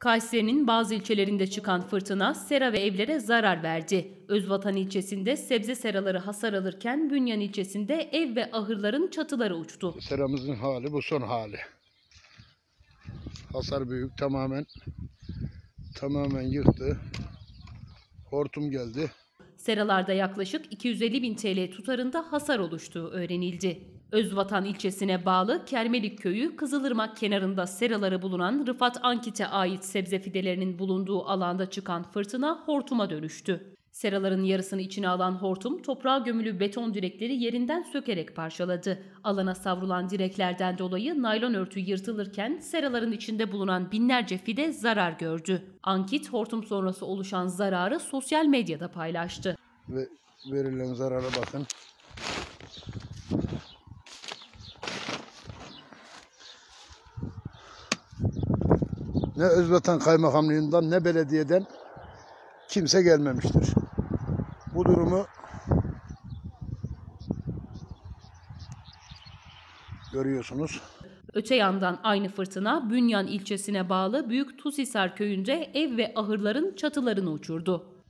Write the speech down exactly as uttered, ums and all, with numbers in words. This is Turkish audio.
Kayseri'nin bazı ilçelerinde çıkan fırtına sera ve evlere zarar verdi. Özvatan ilçesinde sebze seraları hasar alırken Bünyan ilçesinde ev ve ahırların çatıları uçtu. Seramızın hali bu, son hali. Hasar büyük, tamamen tamamen yıktı. Hortum geldi. Seralarda yaklaşık iki yüz elli bin T L tutarında hasar oluştuğu öğrenildi. Özvatan ilçesine bağlı Kermelik köyü Kızılırmak kenarında seraları bulunan Rıfat Ankit'e ait sebze fidelerinin bulunduğu alanda çıkan fırtına hortuma dönüştü. Seraların yarısını içine alan hortum toprağa gömülü beton direkleri yerinden sökerek parçaladı. Alana savrulan direklerden dolayı naylon örtü yırtılırken seraların içinde bulunan binlerce fide zarar gördü. Ankit hortum sonrası oluşan zararı sosyal medyada paylaştı. Ve verilen zarara bakın. Ne Özvatan Kaymakamlığından ne belediyeden kimse gelmemiştir. Bu durumu görüyorsunuz. Öte yandan aynı fırtına Bünyan ilçesine bağlı Büyük Tuzhisar köyünde ev ve ahırların çatılarını uçurdu.